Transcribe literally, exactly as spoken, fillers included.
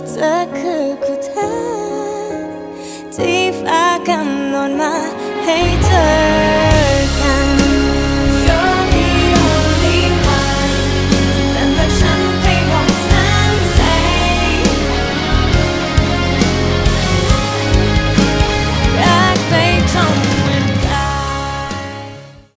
เธอคือคู่เธอที่ฟ้ากำหนดมาให้เธอ